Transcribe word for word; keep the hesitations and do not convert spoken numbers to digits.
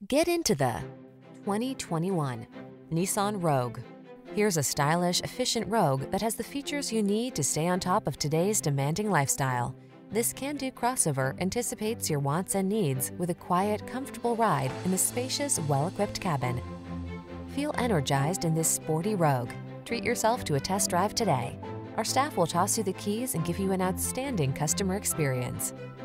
Get into the twenty twenty-one Nissan Rogue. Here's a stylish, efficient Rogue that has the features you need to stay on top of today's demanding lifestyle. This can-do crossover anticipates your wants and needs with a quiet, comfortable ride in the spacious, well-equipped cabin. Feel energized in this sporty Rogue. Treat yourself to a test drive today. Our staff will toss you the keys and give you an outstanding customer experience.